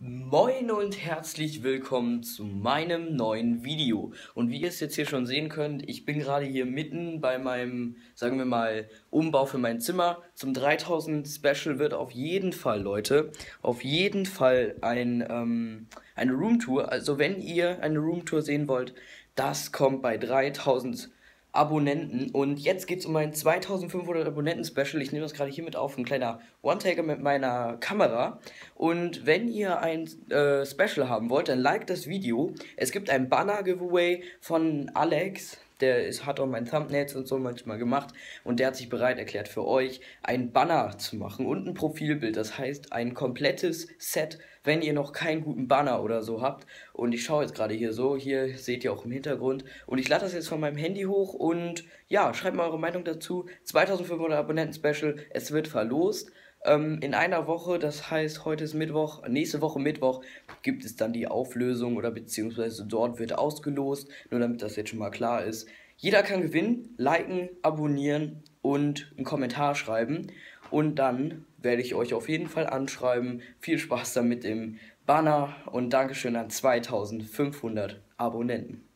Moin und herzlich willkommen zu meinem neuen Video. Und wie ihr es jetzt hier schon sehen könnt, ich bin gerade hier mitten bei meinem, sagen wir mal, Umbau für mein Zimmer. Zum 3000 Special wird auf jeden Fall, Leute, auf jeden Fall eine Roomtour. Also wenn ihr eine Roomtour sehen wollt, das kommt bei 3000 Abonnenten. Und jetzt geht es um mein 2500 Abonnenten-Special. Ich nehme das gerade hier mit auf, ein kleiner One-Taker mit meiner Kamera. Und wenn ihr ein Special haben wollt, dann liked das Video. Es gibt ein Banner-Giveaway von Alex. Hat auch mein Thumbnails und so manchmal gemacht. Und der hat sich bereit erklärt für euch, ein Banner zu machen und ein Profilbild. Das heißt, ein komplettes Set, wenn ihr noch keinen guten Banner oder so habt. Und ich schaue jetzt gerade hier so. Hier seht ihr auch im Hintergrund. Und ich lade das jetzt von meinem Handy hoch. Und ja, schreibt mal eure Meinung dazu. 2500 Abonnenten-Special. Es wird verlost. In einer Woche, das heißt, heute ist Mittwoch, nächste Woche Mittwoch, gibt es dann die Auflösung oder beziehungsweise dort wird ausgelost, nur damit das jetzt schon mal klar ist. Jeder kann gewinnen, liken, abonnieren und einen Kommentar schreiben und dann werde ich euch auf jeden Fall anschreiben. Viel Spaß damit im Banner und Dankeschön an 2500 Abonnenten.